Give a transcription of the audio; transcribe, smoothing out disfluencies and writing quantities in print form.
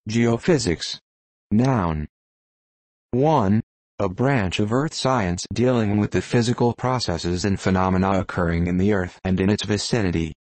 Geophysics. Noun. 1. A branch of earth science dealing with the physical processes and phenomena occurring in the earth and in its vicinity.